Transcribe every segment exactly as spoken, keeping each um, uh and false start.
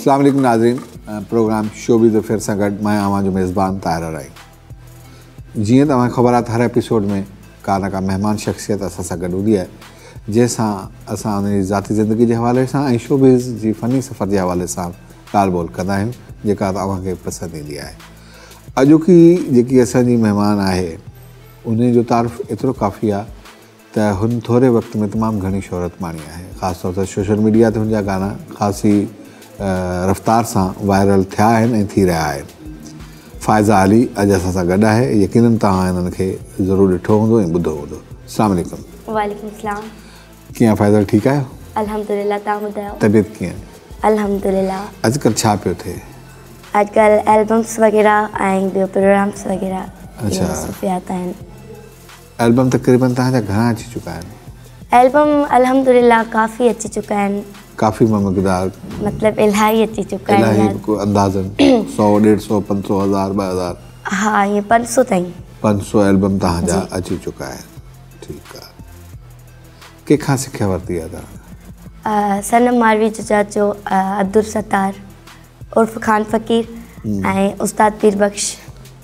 अस्सलाम वालेकुम नाज़रीन, प्रोग्राम शोबिज़ अफेयर सां गॾु मां आवां जो मेज़बान ताहिर राई। जीअं तव्हांखे ख़बर आहे त हर एपिसोड में का न का महिमान शख़्सियत असां सां गॾु हूंदी आहे, जंहिंसां असां उनजी ज़ाती ज़िंदगी जे हवाले सां ऐं शोबिज़ जी फ़नी सफ़र जे हवाले सां ॻाल्हि ॿोल कंदा आहियूं, जेका तव्हांखे पसंदि ईंदी आहे। अॼोकी जेकी असांजी महिमान आहे उन जो तारीफ़ एतिरो काफ़ी आहे त हुन थोरे वक़्त में तमामु घणी शोहरत माणी आहे। ख़ासि तौर ते सोशल मीडिया ते हुनजा गाना ख़ासी रफ़्तार सां वायरल थिया आहिनि ऐं थी रहिया आहिनि। फ़ाइज़ा अली अॼु असां सां गॾु आहे। यकीनन तव्हां हिननि खे ज़रूरु ॾिठो हूंदो ऐं ॿुधो हूंदो। अस्सलाम वालेकुम। वालेकुम सलाम। कीअं फ़ाइज़ा, ठीकु आहियो? अल्हम्दुलिल्लाह, तव्हां ॿुधायो? तबियत कीअं? अल्हम्दुलिल्लाह। अॼुकल्ह छा पियो थिए? अॼुकल्ह एल्बम्स वग़ैरह ऐं ॿियो प्रोग्राम्स वग़ैरह अच्छा मसरूफ़ियात आहिनि। एल्बम तक़रीबन तव्हांजा घणा अची चुका आहिनि? एल्बम अल्हम्दुलिल्लाह काफ़ी अची चुका आहिनि। काफ़ी मक़दार मतिलबु इलाही अची चुका आहिनि। इलाही को अंदाज़न सौ ॾेढ सौ पंज सौ हज़ार ॿ हज़ार? हा, ईअं पंज सौ ताईं। पंज सौ एल्बम तव्हांजा अची चुका आहिनि। ठीकु आहे। कंहिंखां सिखिया वरिती आहे तव्हां? सनम मारवी जो चाचो अब्दुल सत्तार उर्फ़ ख़ान फ़क़ीर ऐं उस्ताद पीर बख़्श।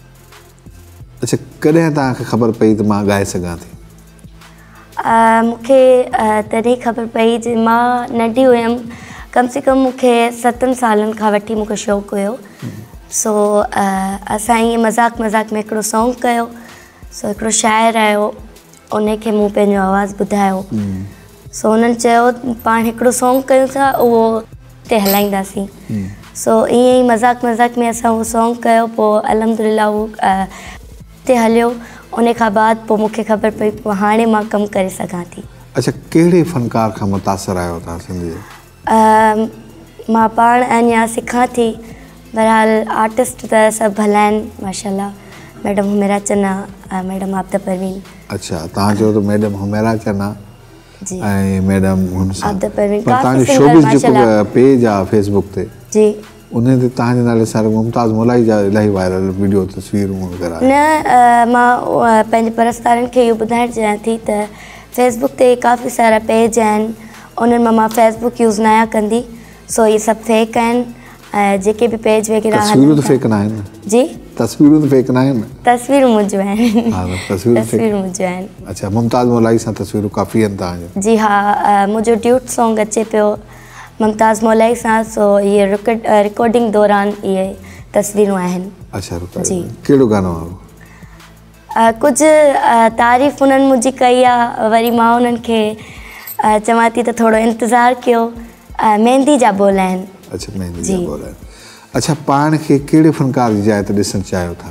अच्छा, कॾहिं तव्हांखे ख़बर पई त मां ॻाए सघां थी? मूंखे तॾहिं ख़बर पई जे मां नंढी हुयमि, कम से कम मूंखे सतनि सालनि खां वठी मूंखे शौक़ु हुयो। सो असां ईअं मज़ाक मज़ाक में हिकिड़ो सॉन्ग कयो। सो हिकिड़ो शाइर आयो, उनखे मूं पंहिंजो आवाज़ु ॿुधायो। सो उन्हनि चयो पाण हिकिड़ो सॉन्ग कयूं था, उहो ते हलाईंदासीं। सो ईअं ई मज़ाक मज़ाक में असां उहो सॉन्ग कयो। पोइ अल्हम्दुलिल्लाह उहो ते हलियो। उन खां बाद पोइ मूंखे ख़बर पई पोइ हाणे मां कमु करे सघां थी। अच्छा, कहिड़े फ़नकार खां मुतासिर आहियो तव्हां सिंधी? मां पाण अञा सिखां थी। बहरहाल आर्टिस्ट त सभु भला आहिनि माशाल्लाह। मैडम हुमेरा चन्ना, मैडम आबिदा परवीन। अच्छा, तव्हां चयो त मैडम हुमेरा चन्ना जी ऐं मैडम हुन आबिदा परवीन। तव्हांजो शोबिज़ जेको पेज आहे फेसबुक ते, जी उन ते तव्हांजे नाले सां मुमताज़ मोलाई जा इलाही वायरल वीडियो तस्वीरूं वग़ैरह? न, मां पंहिंजे परस्तारनि खे इहो ॿुधाइणु चाहियां थी त फेसबुक ते काफ़ी सारा पेज आहिनि, उन्हनि मां मां फेसबुक यूज़ न आहियां कंदी। सो इहे सभु फेक आहिनि। ऐं जेके बि पेज वग़ैरह तस्वीरूं त फेक न आहिनि? जी, तस्वीरूं त फेक न आहिनि? तस्वीरूं मुंहिंजियूं आहिनि। हा, तस्वीरूं तस्वीरूं मुंहिंजियूं आहिनि। अच्छा, मुमताज़ मोलाई सां तस्वीरूं काफ़ी आहिनि तव्हांजो? जी हा, मुंहिंजो ड्यूट सॉन्ग अचे पियो मुमताज़ मोलाई सां। सो इहे रिकॉर्डिंग दौरान इहे तस्वीरूं आहिनि। अच्छा जी। कहिड़ो गानो आहे? कुझु तारीफ़ उन्हनि मुंहिंजी कई आहे, वरी मां उन्हनि खे चवां थी त थोरो इंतज़ारु कयो। मेहंदी जा बोल आहिनि। अच्छा, मेहंदी जा बोल आहिनि। अच्छा, पाण खे कहिड़े फ़नकार जी जाइ ते ॾिसणु चाहियो था?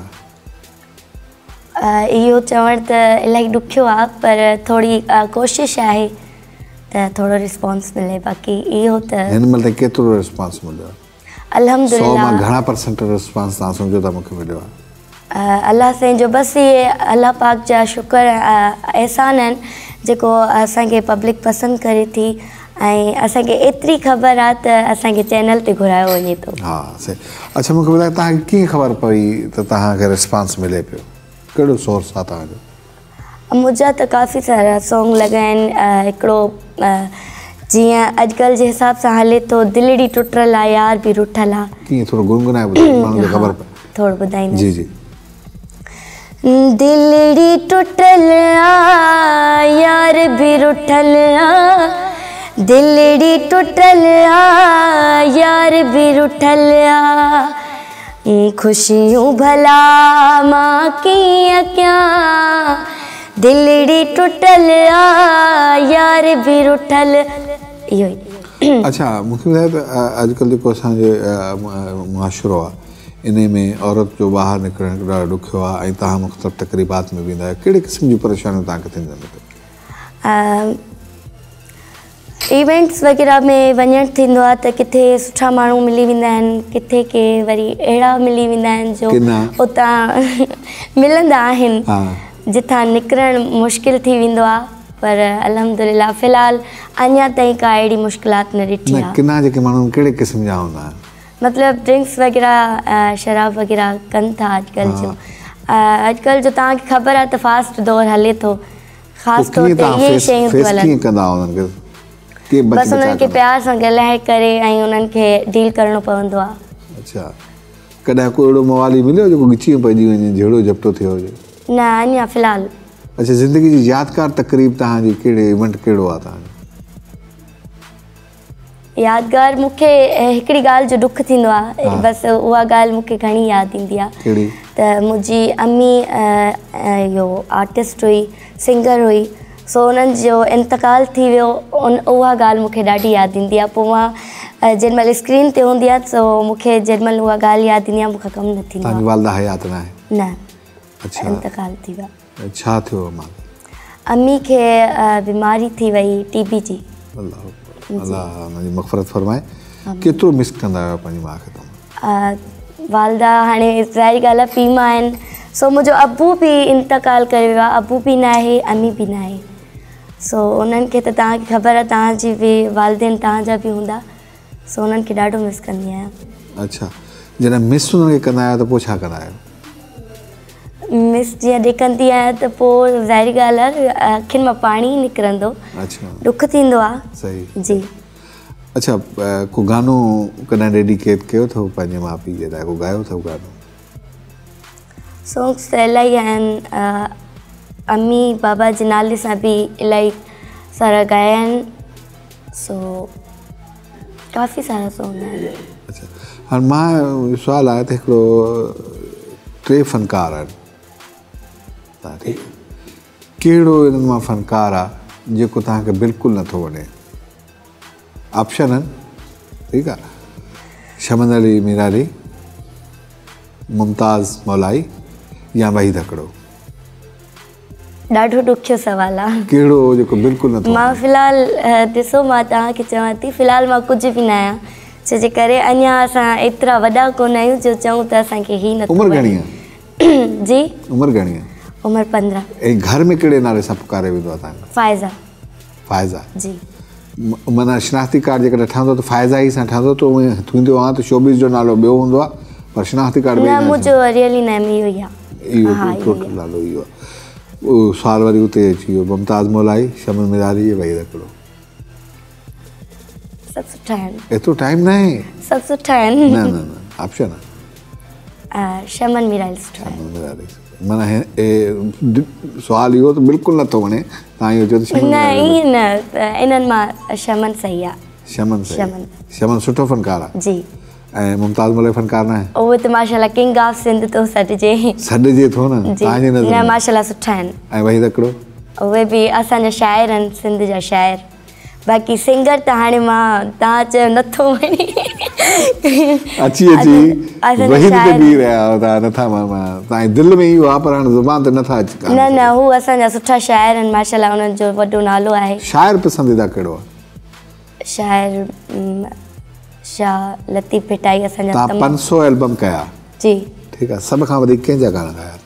इहो चवणु त इलाही ॾुखियो आहे, पर थोरी कोशिशि आहे त थोरो रिस्पॉन्स मिले। बाक़ी इहो त हिन महिल केतिरो रिस्पॉन्स मिलियो? अल्हम्दुलिल्लाह। सौ मां घणा परसेंट रिस्पॉन्स तव्हां सम्झो था मूंखे मिलियो आहे? अलाह साईं जो बसि इहे अलाह पाक जा शुक्र एहसान आहिनि जेको असांखे पब्लिक पसंदि करे थी ऐं असांखे एतिरी ख़बर आहे त असांखे चैनल ते घुरायो वञे थो। हा सही। अच्छा, मूंखे ॿुधायो तव्हांखे कीअं ख़बर पई त तव्हांखे रिस्पॉन्स मिले पियो? कहिड़ो सोर्स आहे तव्हांजो? मुंहिंजा त काफ़ी सारा सॉन्ग लॻा आहिनि। हिकिड़ो जीअं अॼुकल्ह जे हिसाब सां हले थो, दिलड़ी टुटल आहे यार बि रुठल आहे। कीअं, थोरो गुनगुनाए ॿुधायो, माण्हुनि खे ख़बर पए। थोरो ॿुधाईंदा? जी जी। दिलड़ी टुटल आ यार भी रुठल आ, दिलड़ी टुटल आ यार भी रुठल आ, खुशियूं भला मां कीअं कयां, दिलड़ी टुटल आ यार भी रुठल। इहो ई। अच्छा, मूंखे ॿुधायो त अॼुकल्ह जेको असांजे मुआशिरो आहे इन में औरत जो ॿाहिरि निकिरणु ॾाढो ॾुखियो आहे ऐं तव्हां मुख़्तलिफ़ तक़रीबात में वेंदा आहियो, कहिड़े क़िस्म जी परेशानियूं तव्हांखे थींदियूं? इवेंट्स वग़ैरह में वञणु थींदो आहे त किथे सुठा माण्हू मिली वेंदा आहिनि, किथे के वरी अहिड़ा मिली वेंदा आहिनि जो उतां मिलंदा आहिनि जितां निकिरणु मुश्किल थी वेंदो आहे। पर अल्हम्दुलिल्लाह फ़िलहाल अञा ताईं का अहिड़ी मुश्किलात न ॾिठी आहे। किना जेके माण्हू कहिड़े क़िस्म जा हूंदा आहिनि? मतिलबु ड्रिंक्स वग़ैरह शराब वग़ैरह कनि था अॼुकल्ह जो। अॼुकल्ह जो तव्हांखे ख़बर आहे त फास्ट दौरु हले थो, ख़ासि तौर ते इहे शयूं थियूं हलनि। के बच बस उन्हनि खे प्यार सां ॻाल्हाए करे ऐं उन्हनि खे डील करणो पवंदो आहे। अच्छा, कॾहिं को अहिड़ो मवाली मिलियो जेको ॻिची पइजी वञे, जहिड़ो झपटो थियो हुजे? न, अञा फ़िलहालु। अच्छा, ज़िंदगी जी यादगार तक़रीब तव्हांजी कहिड़े इवेंट कहिड़ो आहे तव्हांजो? यादगार मूंखे हिकिड़ी ॻाल्हि जो दुख थींदो आहे, बसि उहा ॻाल्हि मूंखे घणी यादि ईंदी आहे। कहिड़ी? त मुंहिंजी अम्मी इहो आर्टिस्ट हुई, सिंगर हुई, सो उन्हनि जो इंतकाल थी वियो। उन उहा ॻाल्हि मूंखे ॾाढी यादि ईंदी आहे। पोइ मां जेॾी महिल स्क्रीन ते हूंदी आहे सो मूंखे जेॾी महिल उहा ॻाल्हि यादि ईंदी आहे मूंखे कमु न थींदो आहे। तव्हांजी वालदा हयात न आहे? न। अच्छा, इंतकाल थी वियो। छा थियो मां? अम्मी खे बीमारी थी वई, टीबी जी। अल्लाह अल्लाह उनजी मग़फ़रत फरमाए। केतिरो मिस कंदा आहियो पंहिंजी माउ खे तव्हां? वालदा हाणे ज़ाहिरी ॻाल्हि आहे फीमा आहिनि, सो मुंहिंजो अबू बि इंतकाल करे वियो आहे। अबू बि न आहे, अम्मी बि न आहे। सो उन्हनि खे त तव्हांखे ख़बर आहे, तव्हांजी बि वालदेन तव्हांजा बि हूंदा, सो उन्हनि खे ॾाढो मिस कंदी आहियां। अच्छा, जॾहिं मिस उन्हनि खे कंदा आहियो त पोइ छा कंदा आहियो? मिस जीअं ॾिकंदी आहियां त पोइ ज़ाहिरी ॻाल्हि आहे अखियुनि मां पाणी निकिरंदो। अच्छा, दुख थींदो आहे। सही जी। अच्छा, को गानो कॾहिं डेडिकेट कयो अथव पंहिंजे माउ पीउ जे लाइ? को ॻायो अथव गानो? सॉन्ग्स त इलाही आहिनि, अम्मी बाबा जे नाले सां बि इलाही सारा ॻाया आहिनि, सो काफ़ी सारा सॉन्ग आहिनि। अच्छा, हाणे मां सुवालु आहे त हिकिड़ो टे फ़नकार आहिनि, ठीकु आहे, कहिड़ो इन्हनि मां फ़नकार आहे जेको तव्हांखे बिल्कुलु नथो वणे? ऑप्शन आहिनि, ठीकु आहे, शमन अली मीरारी, मुमताज़ मौलाई या वहीद हकड़ो? ॾाढो ॾुखियो सुवालु आहे। कहिड़ो जेको बिल्कुलु नथो? मां फ़िलहालु ॾिसो, मां तव्हांखे चवां थी, फ़िलहालु मां कुझु बि न आहियां, छो जे करे अञा असां एतिरा वॾा कोन आहियूं जो चऊं त असांखे ही नथो। उमिरि घणी आहे? जी, उमिरि घणी आहे? उमिरि पंद्रहं। ऐं घर में कहिड़े नाले सां पुकारे वेंदो आहे तव्हांखे? फ़ाइज़ा। फ़ाइज़ा जी। माना शिनाख्ती कार्ड जेकॾहिं ठहंदो त फ़ाइज़ा ई सां ठहंदो, त उहे थींदो आहे त शोबिज़ जो नालो ॿियो हूंदो आहे, पर शिनाख्ती कार्ड न, मुंहिंजो रियली नेम इहो ई आहे। इहो टोटल नालो इहो आहे। उहो सुवालु वरी उते अची वियो, मुमताज़ मौलाई, शमन मीरारी, वहीद हकड़ो। सभु सुठा आहिनि। एतिरो टाइम न आहे? सभु सुठा आहिनि। न न न ऑप्शन आहे शमन मीरारी सुठो आहे। शमन मीरारी माना सुवालु इहो त बिल्कुलु नथो वणे, तव्हां इहो चओ त शमन? न, ईअं न, इन्हनि मां शमन सही आहे। शमन सही? शमन शमन सुठो फ़नकार आहे। जी। ऐं मुमताज़ मौलाई फ़नकार न आहे? उहो त माशाल्लाह किंग ऑफ सिंध थो सॾिजे। सॾिजे थो न तव्हांजे नज़र? न, माशाल्लाह सुठा आहिनि। ऐं वहीद हकड़ो? उहे बि असांजा शाइर आहिनि, सिंध जा शाइर। बाक़ी सिंगर त हाणे मां तव्हां चयो नथो वणे। अची अची वहीद ते बीह रहिया आहियो तव्हां, नथा? तव्हांजी दिलि में इहो आहे पर हाणे ज़ुबान ते नथा अची। न न, हू असांजा सुठा शाइर आहिनि, माशाल्लाह उन्हनि जो वॾो नालो आहे। शाइर पसंदीदा कहिड़ो आहे? शाइर शाह लतीफ़ भिटाई असांजा। तव्हां पंज सौ एल्बम कया? जी। ठीकु आहे, सभ खां वधीक कंहिंजा गाना ॻाया?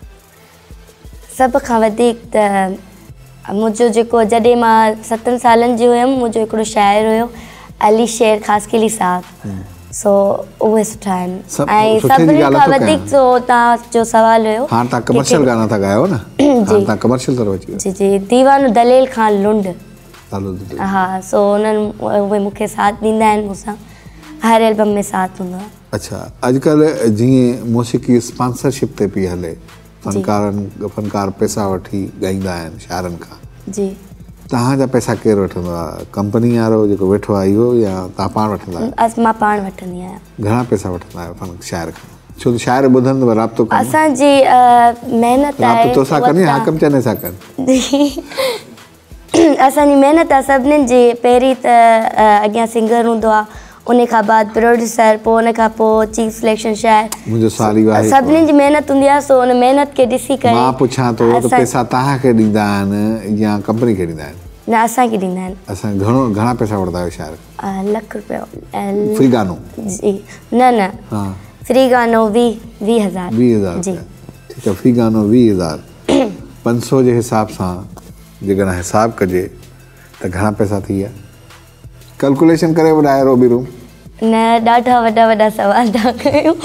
सभ खां वधीक त मुंहिंजो जेको जॾहिं मां सतनि सालनि जी हुयमि, मुंहिंजो हिकिड़ो शाइर हुयो अली शेर ख़ासकिली साहब, सो उहे सुठा आहिनि। ऐं सभिनी खां वधीक जो तव्हांजो सुवालु हुयो, हाणे तव्हां कमर्शियल गाना था ॻायो न? जी, तव्हां कमर्शियल तरफ़ अची वियो। जी जी, दीवानो दलेल ख़ान लुंड। हा, सो उन्हनि उहे मूंखे साथ ॾींदा आहिनि, मूंसां हर एल्बम में साथ हूंदो आहे। अच्छा, अॼुकल्ह जीअं मौसीक़ी स्पॉन्सरशिप ते पई हले, फ़नकारनि फ़नकार पैसा वठी ॻाईंदा आहिनि शाइरनि खां। जी। तव्हांजा पैसा केरु वठंदो आहे? कंपनी वारो जेको वेठो आहे इहो, या तव्हां पाण वठंदा आहियो? मां पाण वठंदी आहियां। घणा पैसा वठंदा आहियो फन शाइर खां? छो त शाइर ॿुधंदव, राब्तो कनि। असांजी महिनत आहे। राब्तो सां कनि या हाकम चने सां कनि? असांजी महिनत आहे सभिनीनि जी। पहिरीं त अॻियां सिंगर हूंदो आहे, उन खां बाद प्रोड्यूसर, पोइ उन खां पोइ चीफ सिलेक्शन शाइर। मुंहिंजो सुवालु इहो आहे, सभिनीनि जी महिनत हूंदी आहे, सो उन महिनत खे ॾिसी करे मां पुछां थो त पैसा तव्हांखे ॾींदा आहिनि या कंपनी खे ॾींदा आहिनि? न, असांखे ॾींदा आहिनि। असां घणो घणा पैसा वठंदा आहियो शाइर? लख रुपया। फ्री गानो? जी न न, फ्री गानो वीह वीह हज़ार। वीह हज़ार जी, ठीकु आहे। फ्री गानो वीह हज़ार, पंज सौ जे हिसाब सां जेकॾहिं हिसाबु कजे त घणा पैसा थी विया? कैलकुलेशन करे ॿुधायो रोबी रूम। न, ॾाढा वॾा वॾा सवाल था कयूं।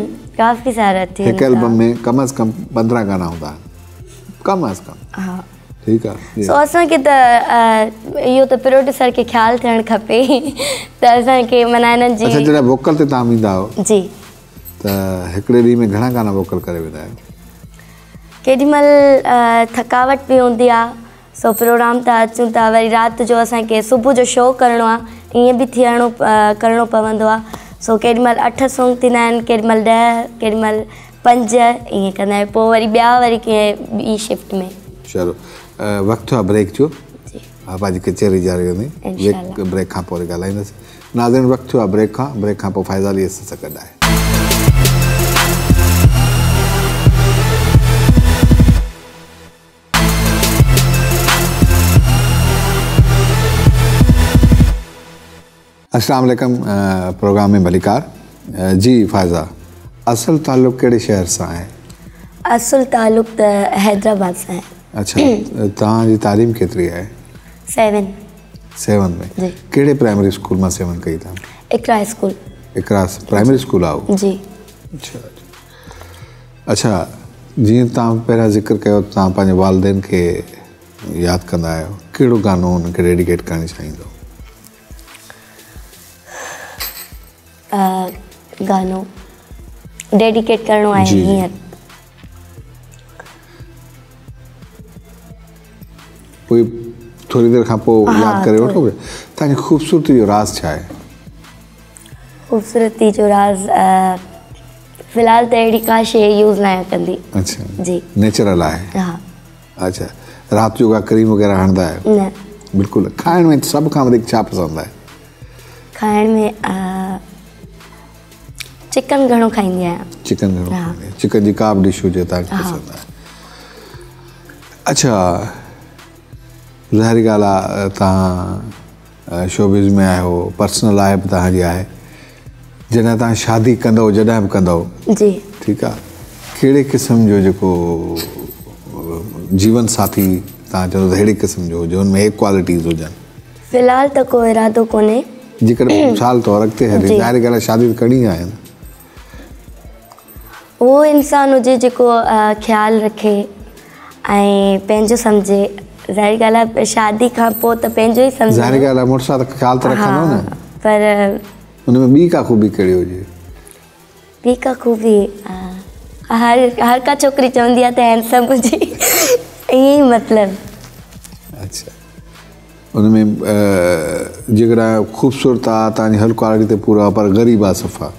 काफ़ी सारा थी। हिकु एल्बम में कम अज़ कम पंद्रहं गाना हूंदा आहिनि, कम अज़ कम। हा, ठीकु आहे। सो असांखे त इहो त प्रोड्यूसर खे ख़्यालु थियणु खपे त असांखे माना हिननि जी। अच्छा, जॾहिं वोकल ते तव्हां ईंदा आहियो जी त हिकिड़े ॾींहं में घणा गाना वोकल करे वेंदा आहियो? केॾीमहिल थकावट बि हूंदी आहे, सो प्रोग्राम था अचूं था, वरी राति जो असांखे सुबुह जो शो करिणो आहे, ईअं बि थियणो करिणो पवंदो आहे। सो केॾीमहिल अठ सॉन्ग थींदा आहिनि, केॾीमहिल ॾह, केॾीमहिल पंज, ईअं कंदा आहियूं। पोइ वरी ॿिया वरी कंहिं ॿी शिफ्ट में। चलो वक़्तु आहे ब्रेक जो। जी हा, पंहिंजी कचहरी जारी हूंदी, ब्रेक खां पोइ ॻाल्हाईंदासीं। नाज़रीन, वक़्तु आहे ब्रेक खां, ब्रेक खां पोइ फ़ाइज़ाली असां सां गॾु आहे। अस्सलाम वालेकुम, प्रोग्राम में मलिकार जी। फ़ाइज़ा, असल ताल्लुक़ कहिड़े शहर सां आहे? असुल ताल्लुक़ त हैदराबाद सां आहे। अच्छा, तव्हांजी तालीम केतिरी आहे? सेवन सेवन में जी। कहिड़े प्राइमरी स्कूल मां सेवन कई तव्हां? Iqra school. Iqra primary school आहे जी। अच्छा अच्छा, जीअं तव्हां पहिरियां ज़िक्र कयो तव्हां पंहिंजे वालिदेन खे यादि कंदा आहियो, कहिड़ो गानो हुनखे डेडिकेट करणु चाहींदो? गानो डेडिकेट करिणो आहे हींअर? पोइ थोरी देरि खां पोइ यादि करे वठो। तव्हांजी ख़ूबसूरती जो राज़ छा आहे? ख़ूबसूरती जो राज़ फ़िलहाल त अहिड़ी का शइ यूज़ न कंदी। अच्छा जी, नेचुरल आहे। हा। अच्छा, राति जो का क्रीम वग़ैरह हणंदा आहियो? न। बिल्कुलु। खाइण में सभ खां वधीक छा पसंदि आहे? खाइण में चिकन घणो खाईंदी आहियां। चिकन घणो खाईंदी आहियां। चिकन जी का बि डिश हुजे तव्हांखे पसंदि आहे? अच्छा, ज़ाहिरी ॻाल्हि आहे तव्हां शोबिज़ में आहियो, पर्सनल लाइफ तव्हांजी आहे। जॾहिं तव्हां शादी कंदव, जॾहिं बि कंदव, जी, ठीकु आहे, कहिड़े क़िस्म जो जेको जीवन साथी तव्हां चवंदो अहिड़े क़िस्म जो हुजे, हुनमें हे क्वालिटीज़ हुजनि? फ़िलहाल त को इरादो कोन्हे। जेकॾहिं मिसाल तौरु अॻिते हले, ज़ाहिरी ॻाल्हि आहे शादी त करणी आहे न। उहो इंसानु हुजे जेको ख़्यालु रखे ऐं पंहिंजो सम्झे। ज़ाहिरी ॻाल्हि आहे शादी खां पोइ त पंहिंजो ई सम्झे। ज़ाहिरी ॻाल्हि आहे मुड़ुस सां त ख़्यालु त रखंदो न, पर हुनमें ॿी का ख़ूबी कहिड़ी हुजे? ॿी का ख़ूबी हर हर का छोकिरी चवंदी आहे त हैंडसम हुजे, ईअं ई मतिलबु। अच्छा, हुनमें जेकॾहिं ख़ूबसूरत आहे, तव्हांजी हर क्वालिटी ते पूरो आहे, पर ग़रीब आहे सफ़ा,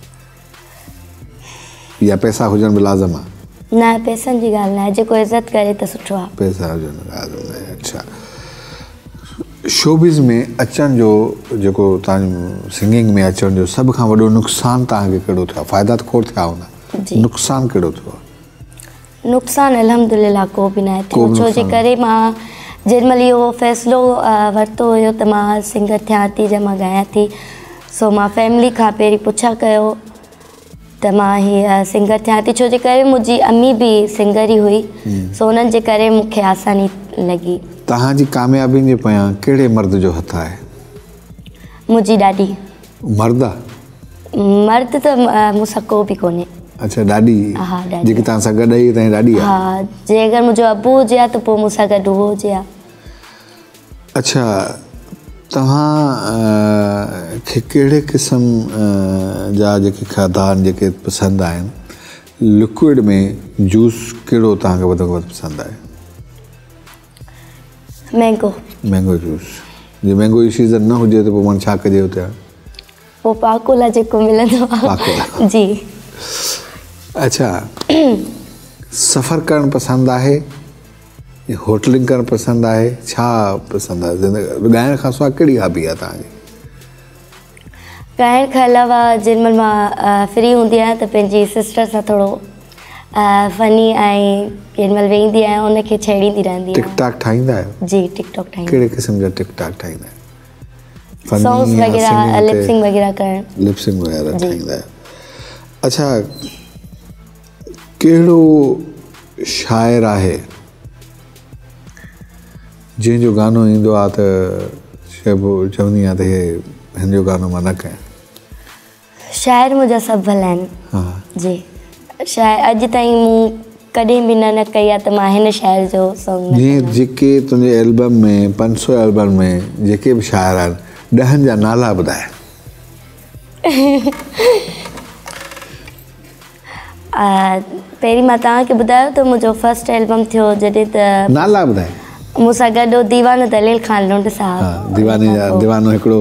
या पैसा हुजण बि लाज़िम आहे? न, पैसनि जी ॻाल्हि न आहे, जेको इज़त करे त सुठो आहे। पैसा हुजण लाज़िम आहे। अच्छा, शोबिज़ में अचण जो जेको तव्हांजो सिंगिंग में अचण जो सभ खां वॾो नुक़सानु तव्हांखे कहिड़ो थियो आहे? फ़ाइदा त खोड़ थिया हूंदा, नुक़सानु कहिड़ो थियो आहे? नुक़सानु अल्हम्दुलिल्लाह को बि न थियो, छो जे करे मां जेॾीमहिल इहो फ़ैसिलो वरितो हुयो त मां सिंगर थियां थी, जंहिं मां ॻायां थी, सो मां फैमिली खां पहिरीं पुछा कयो त मां हीअ सिंगर थियां थी, छो जे करे मुंहिंजी अम्मी बि सिंगर ई हुई, सो उन्हनि जे करे मूंखे आसानी लॻी। तव्हांजी कामयाबियुनि जे पोयां कहिड़े मर्द जो हथु आहे? मुंहिंजी ॾाॾी। मर्द आहे? मर्द त मूंसां को बि कोन्हे। अच्छा, ॾाॾी? हा, ॾाॾी। जेकी तव्हां सां गॾु आई तव्हांजी ॾाॾी आहे? हा, जे अगरि मुंहिंजो अबू हुजे हा त पोइ मूंसां गॾु उहो हुजे हा। अच्छा, तव्हां खे कहिड़े क़िस्म जा जेके खाधा आहिनि जेके पसंदि आहिनि? लिक्विड में जूस कहिड़ो तव्हांखे वधि में वधि पसंदि आहे? मैंगो। Mango juice. जे मैंगो जी सीज़न न हुजे त पोइ माण्हू छा कजे हुते? पोइ पाकोला जेको मिलंदो आहे। पाकोला। जी। अच्छा, सफ़र करणु पसंदि आहे, होटलिंग करणु पसंदि आहे, छा पसंदि आहे? ज़िंदगी ॻाइण खां सवाइ कहिड़ी हॉबी आहे तव्हांजी? ॻाइण खां अलावा जेॾीमहिल मां फ्री हूंदी आहियां त पंहिंजी सिस्टर सां थोरो फनी ऐं केॾीमहिल वेंदी आहियां, उनखे छेड़ींदी रहंदी आहियां। टिकटॉक ठाहींदा आहियो? जी, टिकटॉक ठाहींदा। कहिड़े क़िस्म जा टिकटॉक ठाहींदा आहियो? सॉन्ग्स वग़ैरह, लिपसिंग वग़ैरह करणु। लिपसिंग वग़ैरह ठाहींदा आहियो। अच्छा, कहिड़ो शाइर आहे जंहिंजो गानो ईंदो आहे त चइबो चवंदी आहे त हे हिन जो गानो मां न कयां? शाइर मुंहिंजा सभु भला आहिनि। हा जी, शाइर अॼु ताईं मूं कॾहिं बि न न कई आहे त मां हिन शाइर जो सॉन्ग न जीअं जेके तुंहिंजे एल्बम में पंज सौ एल्बम में जेके बि शाइर आहिनि ॾहनि जा नाला ॿुधाए। पहिरीं मां तव्हांखे ॿुधायो त मुंहिंजो फस्ट एल्बम थियो जॾहिं त नाला ॿुधाए। मूंसां गॾु दीवानो दलील ख़ान लुंड साहब, दीवाने जा दीवानो हिकिड़ो,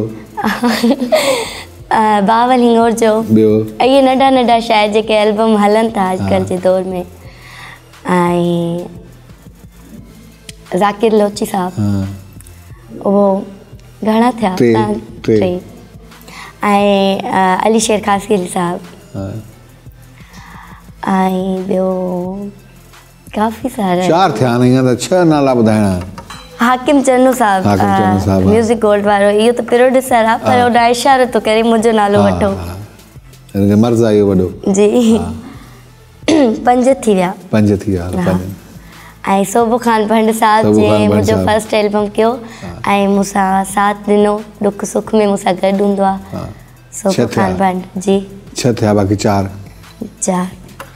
बावल हिंगोर जो, ॿियो इहे नंढा नंढा शाइर जेके एल्बम हलनि था अॼुकल्ह जे दौर में, ऐं ज़ाकिर लोची साहब, उहो घणा थिया? टे टे ऐं अली शेर खासियल साहब, ऐं ॿियो काफ़ी सारा चार थिया आहिनि, हीअं त छह नाला ॿुधाइणा। हाकिम चन्नू साहब, हाकिम चन्नू साहब, म्यूज़िक गोल्ड वारो, इहो त प्रोड्यूसर आहे पर होॾा इशारो थो करे मुंहिंजो नालो वठो। मर्ज़ आहे इहो वॾो। जी पंज थी विया। पंज थी विया पंज। ऐं सोबो ख़ान भंड साहब जे मुंहिंजो फस्ट एल्बम कयो ऐं मूंसां साथ ॾिनो, दुख सुख में मूंसां गॾु हूंदो आहे। सोबो ख़ान भंड जी। छह थिया, बाक़ी चार चार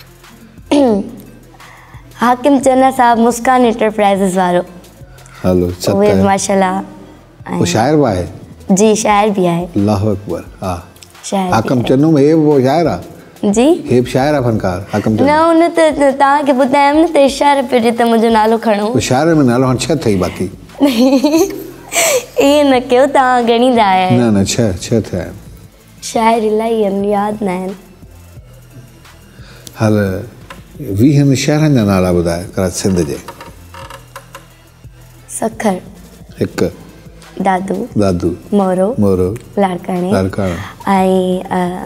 हाकिम चन्ना साहब मुस्कान एंटरप्राइज़िस वारो। हलो उहे माशाल्लाह। वो शाइर भी आहे? जी शाइर भी आहे। अल्लाह अकबर। हा शाइर हाकिम चन्नू में हे वो शाइर आहे? जी हे शाइर आहे फनकार हाकिम चन्नू? न उन त तव्हांखे ॿुधायमि न त इशारे पे त मुंहिंजो नालो खणो। शाइर में नालो हाणे छह अथई बाक़ी। ईअं न कयो, तव्हां ॻणींदा आहियो। न न छह छह थिया आहिनि। शाइर इलाही आहिनि, यादि न आहिनि। हल वीहनि शहरनि जा नाला ॿुधाए कराची सिंध जे। सखर हिकु, दादू दादू मोरो मोरो लाड़काणे लाड़काणे ऐं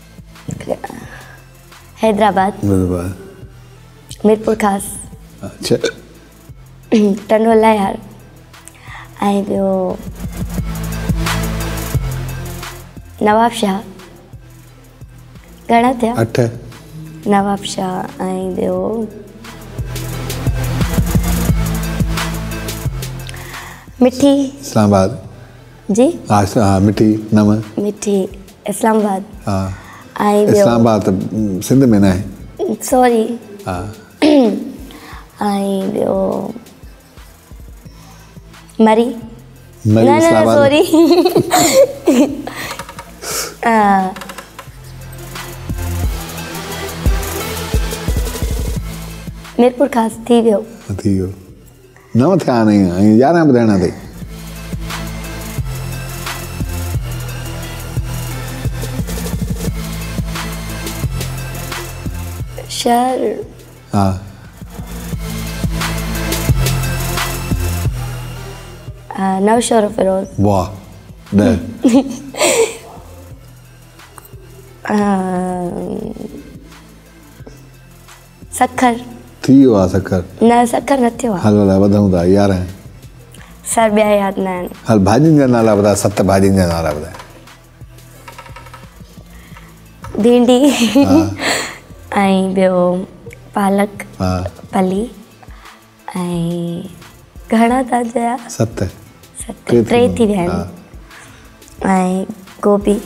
हैदराबाद हैदराबाद मीरपुर ख़ास अच्छा टंडोला यार ऐं ॿियो नवाब शाह। घणा थिया? अठ। नवाब शाह ऐं ॿियो मिठी इस्लामाबाद जी। हा हा मिठी नव मिठी इस्लामाबाद। हा ऐं इस्लामाबाद त सिंध में न आहे। सॉरी। हा ऐं ॿियो मरी मरी न न सॉरी मीरपुर ख़ास थी वियो। थी वियो। नव थिया आहिनि ऐं यारहं ॿुधाइणा अथई। शहर हा नौशहर फिरोज। वाह ॾह। सखर थी वियो आहे सखर। न सखर न थियो आहे। हल हल वधूं था यारहं। सर ॿिया यादि न आहिनि। हल भाॼियुनि जा नाला ॿुधाए, सत भाॼियुनि जा नाला ॿुधाए। भिंडी ऐं ॿियो पालक फली ऐं घणा था चया? सत। सत टे थी विया आहिनि ऐं गोभी।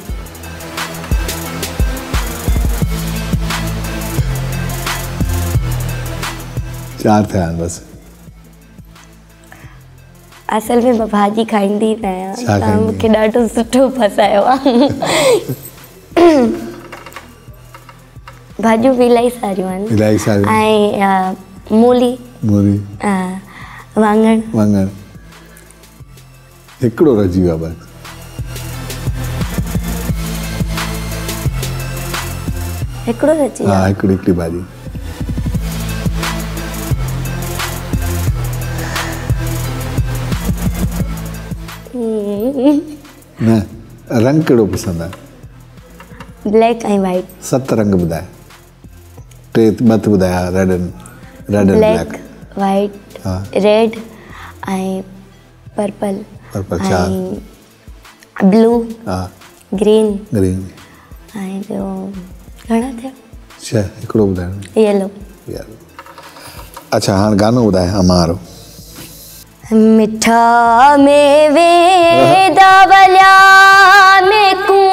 चार थिया आहिनि बसि। असल में मां भाॼी खाईंदी न आहियां, तव्हां मूंखे ॾाढो सुठो फसायो आहे। भाॼियूं बि इलाही सारियूं आहिनि। इलाही सारियूं। ऐं मूली मूली वाङण वाङण हिकिड़ो रहिजी वियो आहे बसि। हिकिड़ो रहिजी वियो? हा हिकिड़ी हिकिड़ी भाॼी। न रंग कहिड़ो पसंदि आहे? ब्लैक ऐं वाइट। सत रंग ॿुधाए। टे ॿ ॿुधाया red and red and black. White red ऐं पर्पल। पर्पल चार। ब्लू हा ग्रीन ग्रीन ऐं ॿियो घणा थिया? छह। हिकिड़ो ॿुधाइणो। येलो। येलो। अच्छा हाणे गानो ॿुधाए अमा वारो। मिठा मेवे दावलिया में को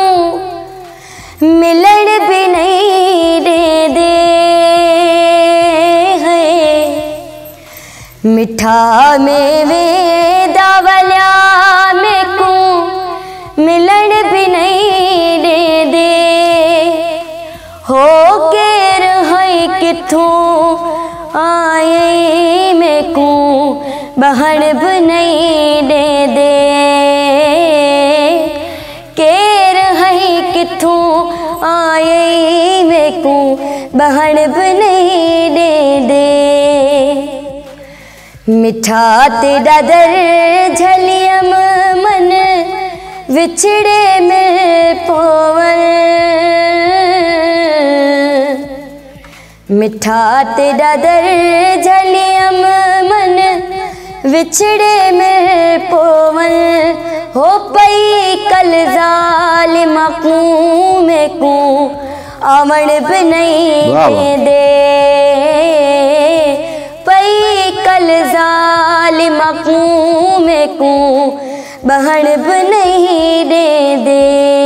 मिलन भी नहीं दे दे है मिठा मेवे दावलिया में को मिलन भी नहीं दे दे हो के रही किथों आए में को बहन भी नहीं दे दे के रही किथों आए में को बहन भी नहीं दे दे मिठा तेरा दर झलियम मन विछड़े में पोवन मिठा तेरा दर झलियम मन विछड़े में पोवन हो पई कल जालिम को में को आवण भी नहीं दे पई कल जालिम को में को बहन भी नहीं दे दे।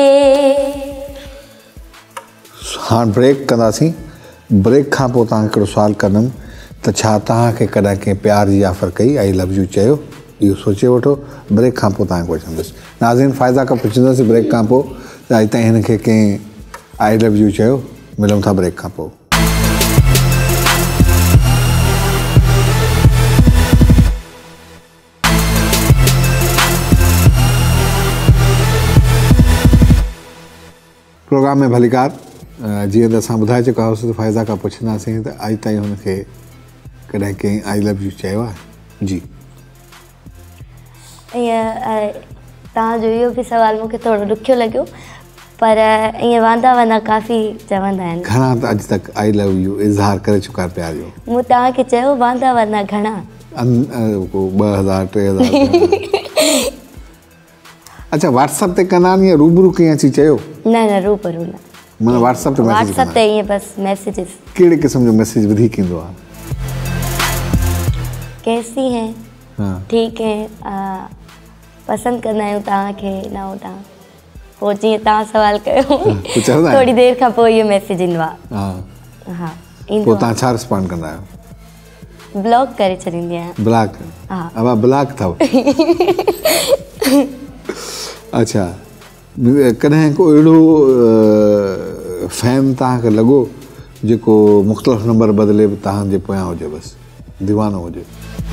हाँ ब्रेक कंदासीं ब्रेक खां पोइ तव्हां हिकिड़ो सुवालु कंदुमि त छा तव्हांखे कॾहिं कंहिं प्यार जी ऑफर कई आई लव यू चयो इहो सोचे वठो ब्रेक खां पोइ तव्हांखे पुछंदुसि नाज़रीन फ़ाइदा खां पुछंदुसि ब्रेक खां पोइ त अॼु ताईं हिनखे कंहिं आई लव यू चयो मिलूं था ब्रेक खां पोइ। प्रोग्राम में भलीकार जीअं त असां ॿुधाए चुका हुआसीं त फ़ाइदा खां पुछंदासीं त अॼु ताईं हुनखे कॾहिं कंहिं आई लव यू चयो आहे जी। ईअं तव्हांजो इहो बि सुवालु मूंखे थोरो ॾुखियो लॻियो पर ईअं वांदा वांदा काफ़ी चवंदा आहिनि। घणा त अॼु तक आई लव यू इज़हार करे चुका प्यार जो मूं तव्हांखे चयो वांदा वांदा घणा ॿ हज़ार टे हज़ार अच्छा व्हाट्सअप ते कंदा आहिनि या रूबरू कीअं अची चयो न न रूबरू न माना व्हाट्सअप ते मैसेज व्हाट्सअप ते ईअं बसि मैसेजिस कहिड़े क़िस्म जो मैसेज वधीक ईंदो आहे कैसी हैं हाँ ठीक है पसंद कंदा आहियूं तव्हांखे न हो तव्हां पोइ जीअं तव्हां सुवालु कयो थोरी देरि खां पोइ इहो मैसेज ईंदो आहे हा ईंदो पोइ तव्हां छा रिस्पॉन्ड कंदा आहियो ब्लॉक करे छॾींदी आहियां ब्लॉक हा अब ब्लॉक अथव अच्छा कॾहिं को अहिड़ो फैन तव्हांखे लॻो जेको मुख़्तलिफ़ नंबर बदिले बि तव्हांजे पोयां हुजे बसि दीवानो हुजे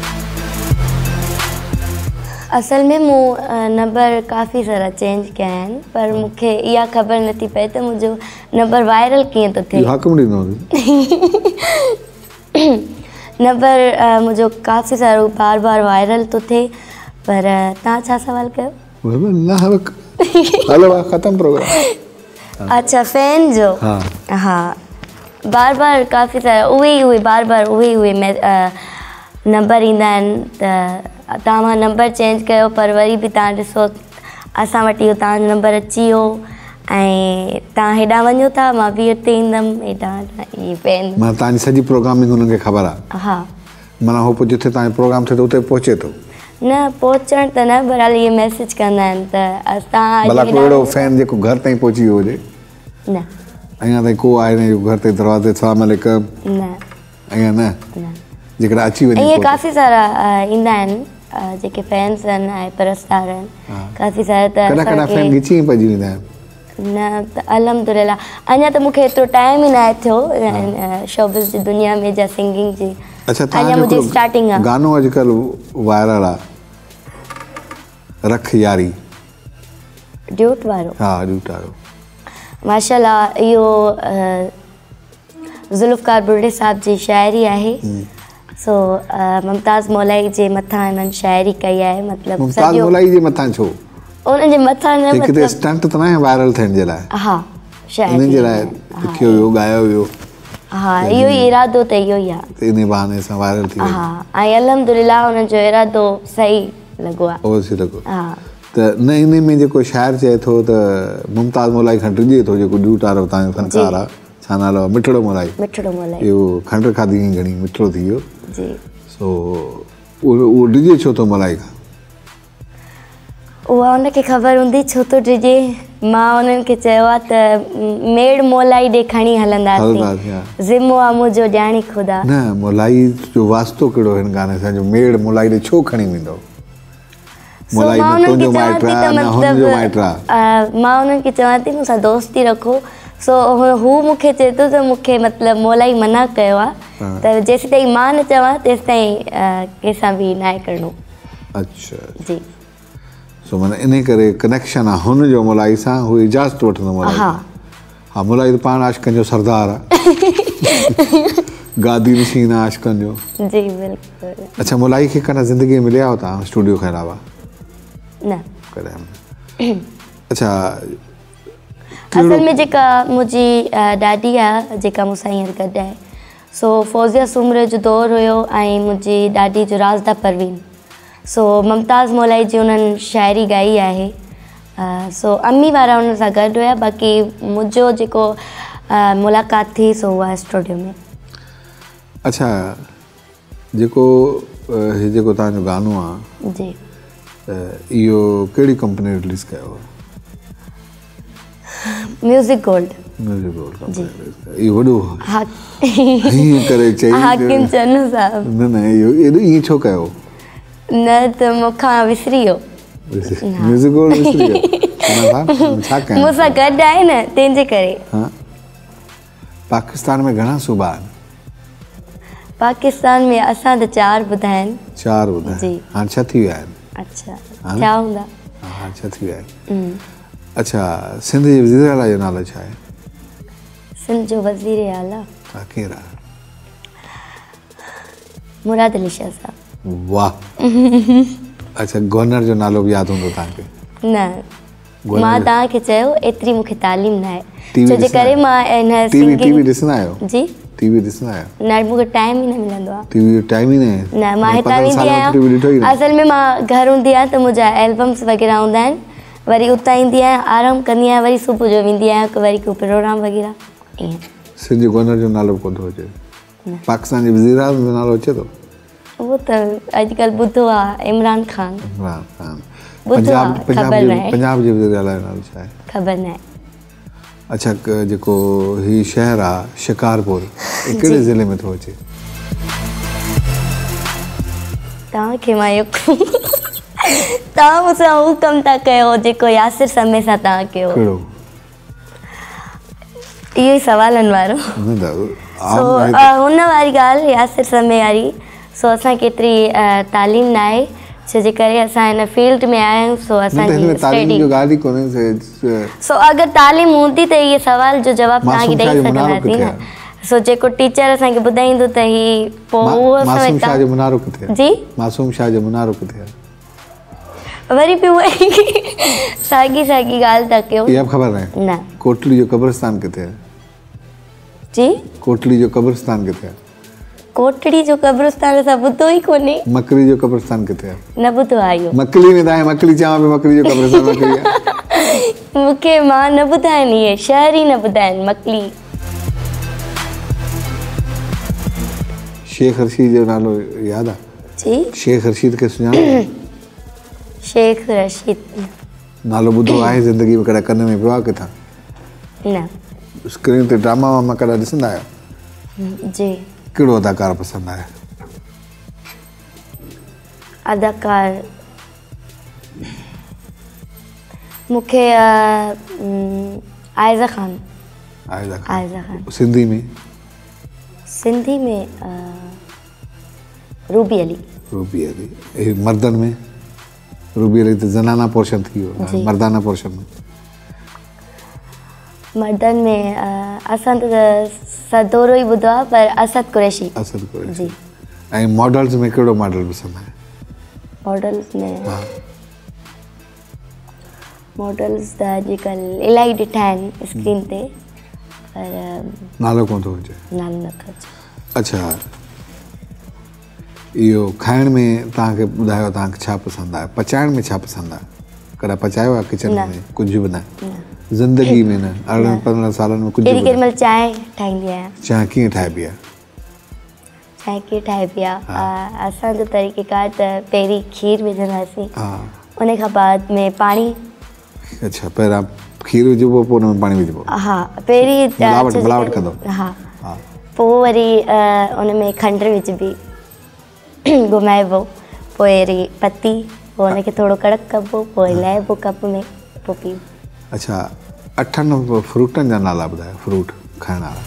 असल में मूं नंबर काफ़ी सारा चेंज कया आहिनि पर मूंखे इहा ख़बर नथी पए त मुंहिंजो नंबर वायरल कीअं थो थिए हुकुम ॾिनो नंबर मुंहिंजो काफ़ी सारो बार बार वायरल थो थिए पर तव्हां छा सुवालु कयो हलो ख़तमु प्रोग्राम अच्छा फैन जो हाँ हाँ बार बार काफ़ी सारा उहे ई उहे बार बार उहे ई उहे नंबर ईंदा आहिनि त तव्हां नंबर चेंज कयो पर वरी बि तव्हां ॾिसो असां वटि इहो तव्हांजो नंबर अची वियो ऐं तव्हां हेॾां वञो था मां बि हिते ईंदमि हेॾां इहे फैन माना तव्हांजी सॼी प्रोग्रामिंग हुननि खे ख़बर आहे हा माना उहो पोइ जिथे तव्हांजो प्रोग्राम थिए थो उते पहुचे थो न पहुचण त न पर हाली इहे मैसेज कंदा आहिनि त असां भला को अहिड़ो फैन जेको घर ताईं पहुची वियो हुजे न अञा ताईं को आहे न जो घर ते दरवाज़े सलाम अलैकुम न अञा न जेकॾहिं अची वञे इहे काफ़ी सारा ईंदा आहिनि जेके फैन्स आहिनि ऐं परस्तार आहिनि काफ़ी सारा त कॾहिं कॾहिं फैन ॻिची पइजी वेंदा आहिनि न त अलहमदुलिल्लाह अञा त मूंखे एतिरो टाइम ई न आहे थियो शोबिज़ जी दुनिया में जा सिंगिंग जी अच्छा अञा मुंहिंजी स्टार्टिंग आहे गानो अॼुकल्ह वायरल आहे रख यारी ड्यूट वारो हा ड्यूट वारो माशाल्लाह इहो ज़ुल्फ़कार बुर्डे साहब जी शाइरी आहे सो मुमताज़ मौलाई जे मथां हिननि शाइरी कई आहे मतिलबु मुमताज़ मौलाई जे मथां छो उन्हनि जे मथां न मतिलबु स्टंट त न आहे वायरल थियण जे लाइ हा शाइरी उन्हनि जे लाइ लिखियो हुयो ॻायो हुयो हा इहो ई इरादो त इहो ई आहे त इन बहाने सां वायरल थी हा ऐं अलहमदुलिल्लाह हुननि जो इरादो सही लॻो आहे ओसी लॻो हा त न इन में जेको शाइर चए थो त मुमताज़ मौलाई खां डिॼे थो जेको ड्यूट वारो तव्हांजो फनकार आहे छा नालो आहे मिठड़ो मौलाई मिठड़ो मौलाई इहो खंड खाधी घणी मिठड़ो थी वियो जी सो उहो उहो डिॼे छो थो मौलाई खां उहा उनखे ख़बर हूंदी छो तो टिजे मां उन्हनि खे चयो आहे त मेड़ मोलाई ॾे खणी हलंदासीं ज़िमो आहे मुंहिंजो ॼाणी ख़ुदा। न मोलाई जो वास्तो कहिड़ो हिन गाने सां जो मेड़ मोलाई ॾे छो खणी वेंदो? मोलाई न तुंहिंजो माइट आहे न हुनजो माइट आहे। मां उन्हनि खे चवां थी मूंसां दोस्ती रखो। सो हू मूंखे चए थो त मूंखे मतिलबु मोलाई मना कयो आहे त जेसि ताईं मां न चवां तेसि ताईं कंहिंसां बि न आहे करिणो। अच्छा जी सो माना इन करे कनेक्शन आहे हुनजो मोलाई सां, हू इजाज़त वठंदो मोलाई। हा हा मोलाई त पाण आशिक़नि जो सरदार आहे, गादी नशीन आहे आशिक़नि जो। जी बिल्कुलु। अच्छा मोलाई खे कॾहिं ज़िंदगी में मिलिया हो तव्हां स्टूडियो खां अलावा? न कॾहिं। अच्छा असल में जेका मुंहिंजी ॾाॾी आहे जेका मूंसां हींअर गॾु आहे सो फौज़िया सूमरे जो दौरु हुयो ऐं मुंहिंजी ॾाॾी जो राज़दा परवीन। सो मुमताज़ मोलाई जी उन्हनि शाइरी ॻाई आहे। सो अम्मी वारा उन सां गॾु हुया, बाक़ी मुंहिंजो जेको मुलाक़ात थी सो उहा स्टूडियो में। अच्छा जेको हीउ जेको तव्हांजो गानो आहे जी इहो कहिड़ी कंपनी रिलीज़ कयो आहे? Music gold. Music gold company. इहो वॾो हा हीअं करे चई हाकिम चन्नू साहब। न न इहो एॾो ईअं छो कयो? न त मूंखां विसरी वियो। म्यूज़िक गोल्ड विसरी वियो छा कयां? मूंसां गॾु आहे न तंहिंजे करे। हा पाकिस्तान में घणा सूबा आहिनि? पाकिस्तान में असां त चारि ॿुधा आहिनि। चारि ॿुधा जी हाणे छह थी विया आहिनि। अच्छा थिया हूंदा। हा हाणे छह थी विया आहिनि। अच्छा सिंध जे वज़ीर आला जो नालो छा आहे? सिंध जो वज़ीर आला हा केरु आहे? मुराद अली शाह साहब। वाह। अच्छा गवर्नर जो नालो बि यादि हूंदो तव्हांखे? न मां तव्हांखे चयो एतिरी मूंखे तालीम न आहे छो जे करे मां हिन टीवी टीवी ॾिसंदा आहियो? जी टीवी ॾिसंदा आहियो? न मूंखे टाइम ई न मिलंदो आहे। टीवी जो टाइम ई न आहे? न मां हितां वेंदी आहियां। असल में मां घर हूंदी आहियां त मुंहिंजा एल्बम्स वग़ैरह हूंदा आहिनि, वरी उतां ईंदी आहियां आराम कंदी आहियां, वरी सुबुह जो वेंदी आहियां वरी को प्रोग्राम वग़ैरह ईअं। सिंध जो गवर्नर जो नालो कोन थो अचे? पाकिस्तान जे वज़ीर आज़म जो नालो अचे थो? उहो त अॼुकल्ह ॿुधो आहे इमरान ख़ान। इमरान ख़ान। पंजाब पंजाब जे वज़ीर आला जो नालो छा आहे? ख़बर न आहे। अच्छा जेको हीउ शहर आहे शिकारपुर कहिड़े ज़िले में थो अचे? तव्हांखे मां इहो तव्हां मूंसां हू कमु था कयो जेको यासिर समय सां तव्हां कयो। कहिड़ो? इहो ई सवालनि वारो। सो हुन वारी ॻाल्हि यासिर समय वारी। सो असांखे एतिरी तालीम न आहे छो जे करे असां हिन फील्ड में आया आहियूं। सो असांजी सो अगरि तालीम हूंदी त इहे सवाल जो जवाबु तव्हांखे ॾेई सघंदासीं न। सो जेको टीचर असांखे ॿुधाईंदो त ही पोइ उहो मासूम शाह जो मुनारो किथे आहे? जी मासूम शाह जो मुनारो किथे आहे? वरी बि उहा साॻी साॻी ॻाल्हि था कयो। इहा ख़बर आहे? न। कोटली जो कब्रिस्तान किथे आहे? जी कोटली जो कब्रिस्तान किथे आहे? कोटड़ी जो कब्रिस्तान असां ॿुधो ई कोन्हे। मकरी जो कब्रिस्तान किथे आहे? न ॿुधो आहे इहो। मकली में तव्हां मकली चवां पई मकरी जो कब्रिस्तान मकली आहे। मूंखे मां न ॿुधा आहिनि इहे शहर ई न ॿुधा आहिनि मकली। शेख रशीद जो नालो यादि आहे? जी शेख रशीद खे सुञाणो? शेख रशीद नालो ॿुधो आहे ज़िंदगी में कॾहिं कन में पियो आहे किथां? न। स्क्रीन ते ड्रामा वामा कॾहिं ॾिसंदा आहियो? जी। कहिड़ो अदाकार पसंदि आहे? अदाकार मूंखे आयज़ा ख़ान। आयज़ा ख़ान। आयज़ा ख़ान। सिंधी में? सिंधी में रूबी अली। रूबी अली। मर्दनि में? रूबी अली त ज़नाना पोर्शन थी वियो, मर्दाना पोर्शन में? मर्दनि में असां त सदोरो ई ॿुधो आहे पर असद कुरैशी। असद कुरैशी। ऐं मॉडल्स में कहिड़ो मॉडल पसंदि आहे? मॉडल्स में मॉडल्स त अॼुकल्ह इलाही ॾिठा आहिनि स्क्रीन ते पर नालो कोन थो अचे। नालो नथो अचे। अच्छा इहो खाइण में तव्हांखे ॿुधायो तव्हांखे छा पसंदि आहे? पचाइण में छा पसंदि आहे? कॾहिं पचायो आहे किचन में? कुझु बि न? ज़िंदगी में न? अरिड़हं पंद्रहं सालनि में कुझु? केॾी केॾी महिल चांहि ठाहींदी आहियां। चांहि कीअं ठाहिबी आहे? चांहि कीअं ठाहिबी आहे? असांजो तरीक़ेकार त पहिरीं खीर विझंदासीं, उन खां बाद में पाणी। अच्छा, पहिरां खीर विझिबो पोइ हुन में पाणी विझिबो? हा, पहिरीं मिलावट मिलावट कंदो? हा, पोइ वरी उन में खंड विझिबी, घुमाइबो, पोइ वरी पती, पोइ हुनखे थोरो कड़क कबो, पोइ हिलाइबो कप में, पोइ पीओ। अच्छा, अठनि फ्रूटनि जा नाला ॿुधायो, फ्रूट खाइण वारा।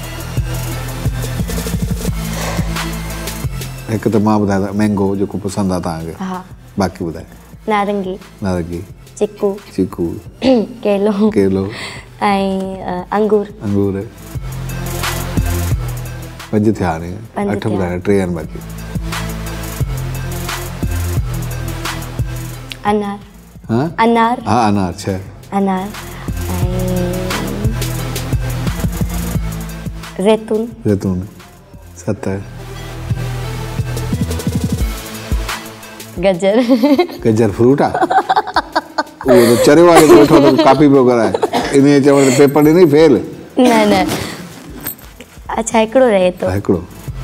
हिकु त मां ॿुधायां मैंगो जेको पसंदि आहे तव्हांखे। हा, बाक़ी ॿुधाए। नारंगी, नारंगी, चिकू, चीकू, केलो, केलो ऐं अंगूर। अंगूर। पंज थिया हाणे, अठ ॿुधाया, टे आहिनि बाक़ी। अनार। हाँ? अनार। हाँ, अनार छह। अनार ऐं जैतून। जैतून सत। गजर। गजर फ्रूट आहे? उहो त चरे वारे खे वेठो त कॉपी पियो कराए, इन चवण पेपर ॾिनई फेल। न न, अच्छा हिकिड़ो रहे थो। हिकिड़ो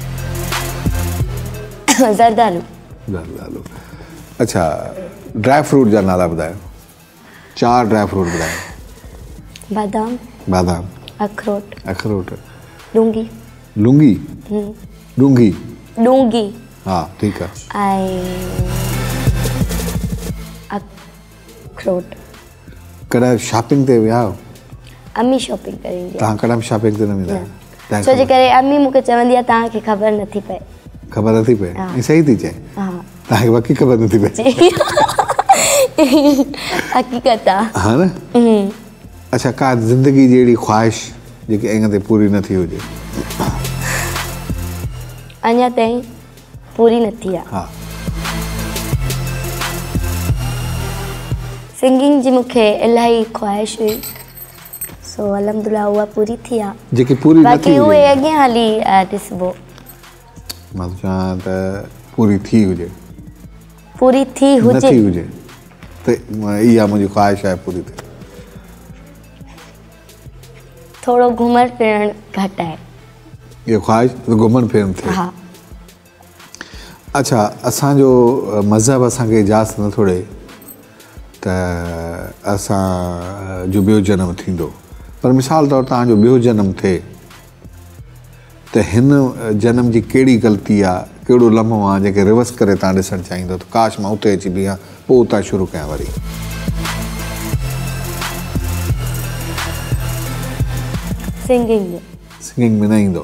ज़रदालू। ज़रदालू। अच्छा, ड्राई फ्रूट जा नाला ॿुधायो, चार ड्राई फ्रूट ॿुधायो। बादाम। बादाम। अखरोट। अखरोट। लूंगी। लूंगी। लूंगी। लूंगी। हा, ठीकु आहे। ऐं अखरोट। कॾहिं शॉपिंग ते विया आहियो? अम्मी शॉपिंग करींदी आहे। तव्हां कॾहिं शॉपिंग ते न वेंदा आहियो? छो जे करे अम्मी मूंखे चवंदी आहे तव्हांखे ख़बर नथी पए। ख़बर नथी पए? ऐं सही थी चए? हा, तव्हांखे बाक़ी ख़बर नथी पए? हक़ीक़त आहे। हा न? अच्छा, का ज़िंदगी जी अहिड़ी ख़्वाहिश जेकी अञा ताईं पूरी न थी हुजे? अञा ताईं पूरी न थी आहे। हा। सिंगिंग जी मूंखे इलाही ख़्वाहिश हुई, सो अलहमदुलिल्लाह उहा पूरी थी आहे। जेकी पूरी न थी बाक़ी उहे अॻियां हली ॾिसबो। मां चवां त पूरी थी हुजे। पूरी थी हुजे? न थी हुजे त इहा मुंहिंजी ख़्वाहिश आहे पूरी थिए। थोरो घुमण फिरण घटि आहे। इहा ख़्वाहिश घुमण फिरण थिए? हा। अच्छा, असांजो मज़हब असांखे इजाज़त नथो ॾे त असां जो ॿियो जनमु थींदो, पर मिसाल तौरु तव्हांजो ॿियो जनमु थिए त हिन जनम जी कहिड़ी ग़लती आहे, कहिड़ो लम्हो आहे जेके रिवर्स करे तव्हां ॾिसणु चाहींदो त काश मां उते अची बीहां, पोइ उतां शुरू कयां वरी? सिंगिंग में। सिंगिंग में न ईंदो?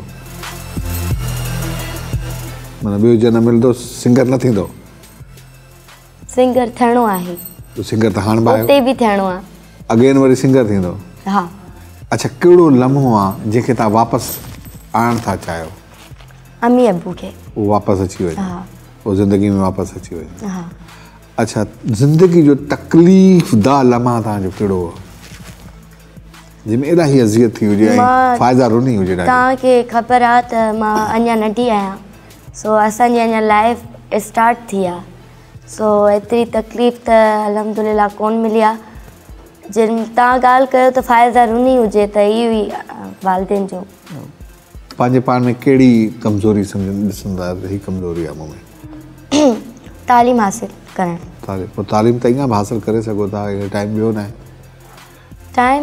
माना ॿियो जनमु मिलंदो, सिंगर न थींदो? सिंगर थियणो आहे। सिंगर त हाणे बि उते बि थियणो आहे। अगेन वरी सिंगर थींदो? हा। अच्छा, कहिड़ो लम्हो आहे जंहिंखे तव्हां वापसि आणणु था चाहियो? अम्मी अबू खे। उहो वापसि अची वञे? हा। उहो ज़िंदगी में वापसि अची वञे? हा। अच्छा, ज़िंदगी जो तकलीफ़दा लम्हा तव्हांजो कहिड़ो हो जंहिंमें एॾा ई अज़ियत थी हुजे ऐं फ़ाइदा रुनी हुजे? तव्हांखे ख़बर आहे त मां अञा नंढी आहियां, सो असांजी अञा लाइफ स्टार्ट थी आहे, सो एतिरी तकलीफ़ त अलहमदुलिल्लाह कोन मिली आहे। जिन तव्हां ॻाल्हि कयो त फ़ाइदा रुनी हुजे त इहो ई वालिदेन जो। पंहिंजे पाण में कहिड़ी कमज़ोरी सम्झ ॾिसंदा हीअ कमज़ोरी आहे मूं में? तालीम हासिल करणु। तालीम? पोइ तालीम त ईअं बि हासिल करे सघो था, टाइम ॿियो न आहे? टाइम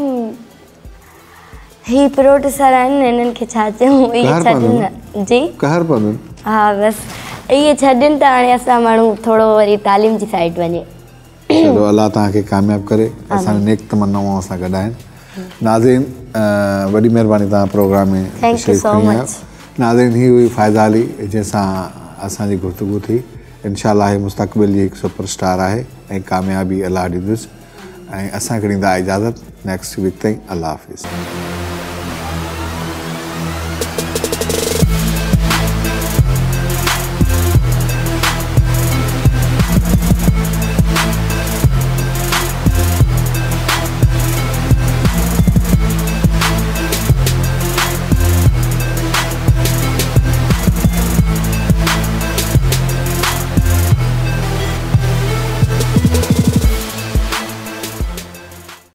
ही प्रोड्यूसर आहिनि, हिननि खे छा चयूं, इहे छॾनि। जी कहर पवंदो? हा, बसि इहे छॾनि त हाणे असां माण्हू थोरो वरी तालीम जी साइड वञे। चलो, अलाह तव्हांखे कामयाबु करे, असांजी नेक तमन्नाऊं असां गॾु आहिनि। नाज़रीन, वॾी महिरबानी तव्हां प्रोग्राम में शरीफ़ खणी आहियो। नाज़रीन, ही हुई फ़ाइदा अली जंहिंसां असांजी गुफ़्तगू थी। इंशाअल्लाह ही मुस्तक़बिल जी हिकु सुपरस्टार आहे ऐं कामयाबी अलाह ॾींदुसि। ऐं असांखे ॾींदा इजाज़त नेक्स्ट वीक ताईं। अल्लाह हाफ़िज़।